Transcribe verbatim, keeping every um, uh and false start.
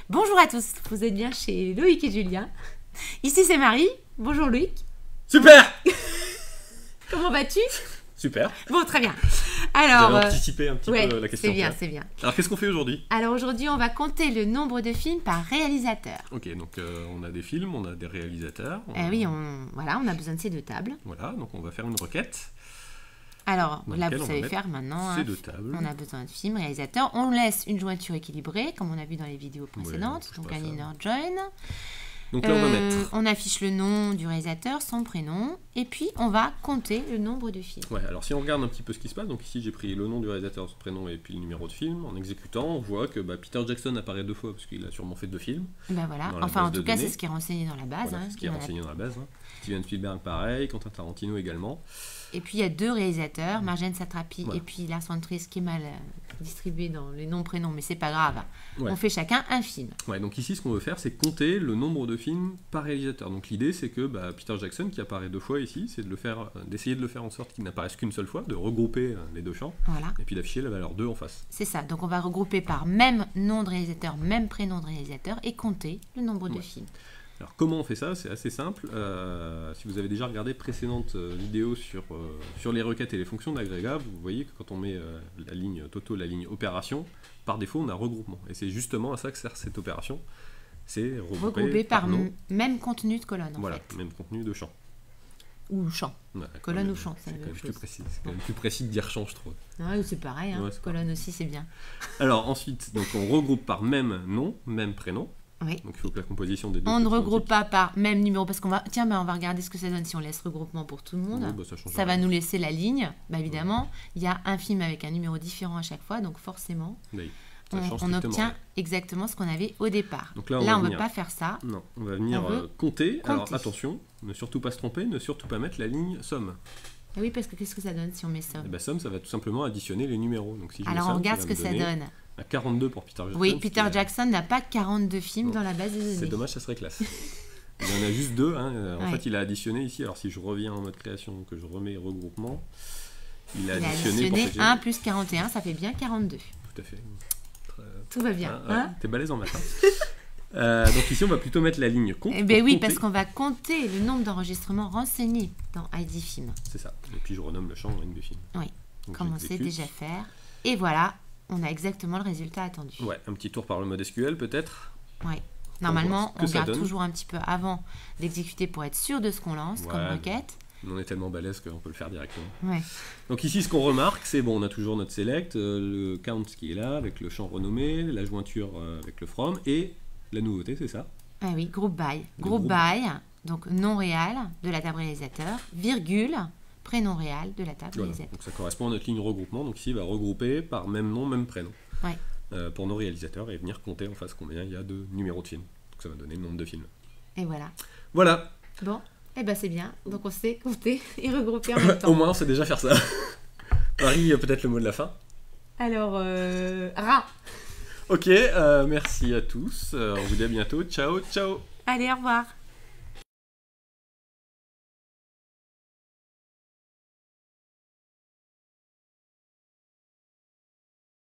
Bonjour à tous, vous êtes bien chez Loïc et Julien. Ici c'est Marie. Bonjour Loïc. Super. Comment vas-tu? Super. Bon, très bien. Alors, j'avais anticipé un petit ouais, peu la question. C'est bien, c'est bien. Alors qu'est-ce qu'on fait aujourd'hui? Alors aujourd'hui, on va compter le nombre de films par réalisateur. Ok, donc euh, on a des films, on a des réalisateurs. On... Eh oui, on, voilà, on a besoin de ces deux tables. Voilà, donc on va faire une requête. Alors Dans là, laquelle vous on savez va faire maintenant. Ces hein, deux tables. On a besoin de films, réalisateurs. On laisse une jointure équilibrée, comme on a vu dans les vidéos précédentes. Ouais, donc pas un ça. inner join. Donc là, on va Euh, mettre. on affiche le nom du réalisateur, son prénom, et puis on va compter le nombre de films. Ouais, alors si on regarde un petit peu ce qui se passe, donc ici j'ai pris le nom du réalisateur, son prénom et puis le numéro de film. En exécutant, on voit que bah, Peter Jackson apparaît deux fois parce qu'il a sûrement fait deux films. Ben voilà. Dans la Enfin, en base tout de cas, données. c'est ce qui est renseigné dans la base. Voilà, hein, ce qui est dans la- renseigné dans la base. Hein. Steven Spielberg pareil, Quentin Tarantino également. Et puis il y a deux réalisateurs, Marjane Satrapi Voilà. et puis Lars von Trier, qui est mal euh, distribué dans les noms prénoms, mais c'est pas grave. Ouais. On fait chacun un film. Ouais, donc ici ce qu'on veut faire c'est compter le nombre de films par réalisateur. Donc l'idée c'est que bah, Peter Jackson qui apparaît deux fois ici, c'est de le faire, euh, d'essayer de le faire en sorte qu'il n'apparaisse qu'une seule fois, de regrouper euh, les deux champs, Voilà. et puis d'afficher la valeur deux en face. C'est ça. Donc on va regrouper par même nom de réalisateur, même prénom de réalisateur et compter le nombre de Ouais. films. Alors comment on fait ça? C'est assez simple. Euh, si vous avez déjà regardé précédentes euh, vidéos sur, euh, sur les requêtes et les fonctions d'agrégat, vous voyez que quand on met euh, la ligne Toto, la ligne opération, par défaut on a regroupement. Et c'est justement à ça que sert cette opération. C'est regrouper, Regroupé par nom. m- même contenu de colonne en Voilà, fait. même contenu de champ. Ou champ. Ouais, Colonne mais ou champ, c'est C'est la quand même même plus chose. précis. C'est quand même plus précis de dire champ, je trouve. Ouais, c'est pareil. Hein. Ouais, c'est colonne aussi, c'est bien. Alors ensuite, donc on regroupe par même nom, même prénom. Oui. Donc il faut que la composition des deux. On ne soit regroupe identique. pas par même numéro parce qu'on va. Tiens, ben, on va regarder ce que ça donne si on laisse regroupement pour tout le monde. Ouais, bah, ça change Ça va rien. nous laisser la ligne. Bah, évidemment, il y a un film avec un numéro différent à chaque fois, donc forcément, Oui, ça on, change on strictement obtient rien. exactement ce qu'on avait au départ. Donc là, Là, on va on ne veut venir- pas faire ça. Non, on va venir On veut euh, compter. Alors compter. attention, ne surtout pas se tromper, ne surtout pas mettre la ligne somme. Ah oui, parce que qu'est-ce que ça donne si on met ça? Et bah somme, ça va tout simplement additionner les numéros. Donc si je mets Alors, on somme, regarde ce va que me ça donner donne. à quarante-deux pour Peter Jackson. Oui, ce Peter qui est- Jackson n'a pas quarante-deux films Non, dans la base de données. C'est dommage, ça serait classe. Il y en a juste deux. Hein. En Ouais. fait, il a additionné ici. Alors si je reviens en mode création, que je remets regroupement, il a Il a additionné, pour additionné que j'ai- un plus quarante et un, ça fait bien quarante-deux. Tout à fait. Très- Tout va bien. Ah, ouais, hein t'es balèze en maths. hein. Euh, donc ici, on va plutôt mettre la ligne compte. Eh ben pour oui, compter. parce qu'on va compter le nombre d'enregistrements renseignés dans I D Film. C'est ça. Et puis je renomme le champ N B film. Oui, Donc, comme on sait j'exécute. déjà faire. Et voilà, on a exactement le résultat attendu. Ouais, un petit tour par le mode S Q L peut-être. Ouais. Normalement, voir ce que on ça garde donne. toujours un petit peu avant d'exécuter pour être sûr de ce qu'on lance comme Ouais, requête. On est tellement balèze qu'on peut le faire directement. Ouais. Donc ici, ce qu'on remarque, c'est bon, on a toujours notre select, euh, le count qui est là, avec le champ renommé, la jointure euh, avec le from, et la nouveauté, c'est ça. Ah oui, groupe by. Le Groupe groupe by, donc nom réel de la table réalisateur, virgule, prénom réel de la table Voilà. réalisateur. Donc ça correspond à notre ligne regroupement. Donc ici, il va regrouper par même nom, même prénom. Ouais. Euh, pour nos réalisateurs et venir compter en face combien il y a de numéros de films. Donc ça va donner le nombre de films. Et voilà. Voilà. Bon, eh ben c'est bien. Donc on sait compter et regrouper en même temps. Au moins, on sait déjà faire ça. Marie, euh, peut-être le mot de la fin. Alors, euh, rat. Ok, euh, merci à tous. Euh, on vous dit à bientôt. Ciao, ciao. Allez, au revoir.